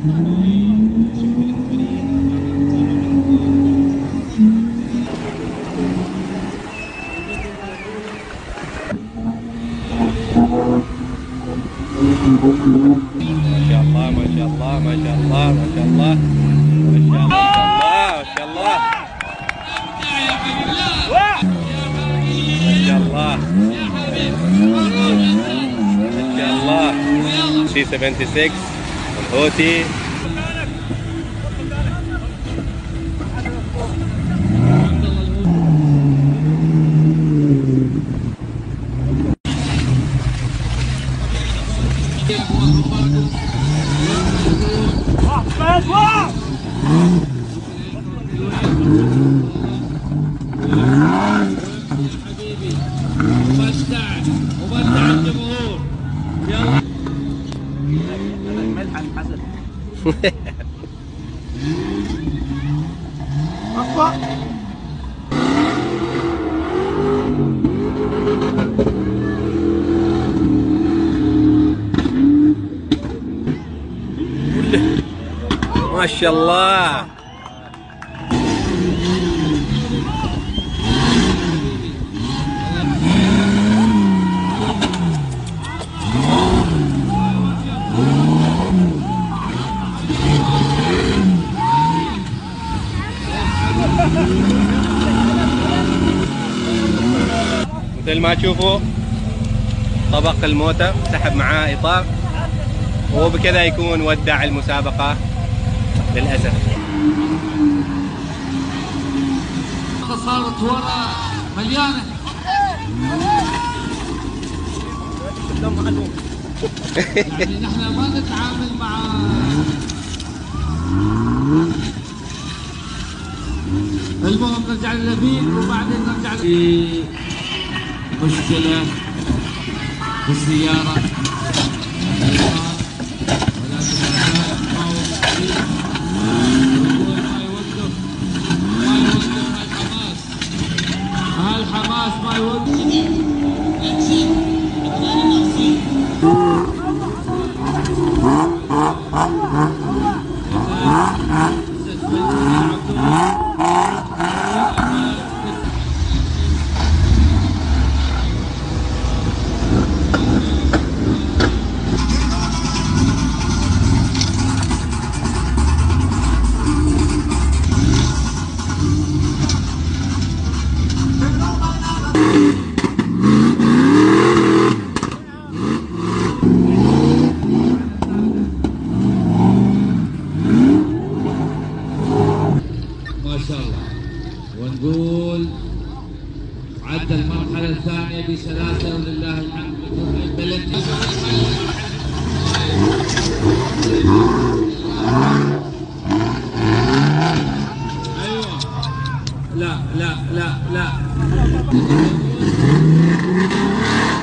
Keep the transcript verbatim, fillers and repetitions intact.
شاء الله ما شاء الله ما شاء الله ما شاء الله ما شاء الله ما شاء الله ما شاء الله ما شاء الله سي ستة وسبعين الهوتي. ما شاء الله مثل ما تشوفوا طبق الموتر سحب معاه اطار، وبكذا يكون ودع المسابقة للأسف. صارت ورا مليانة. يعني نحن ما نتعامل مع المهم نرجع للبيت وبعدين نرجع في مشكلة بالسيارة. الحماس ما يوقف. ما شاء الله. ونقول عدى المرحلة الثانية بسلاسة ولله الحمد. البلد ايوه. لا لا لا لا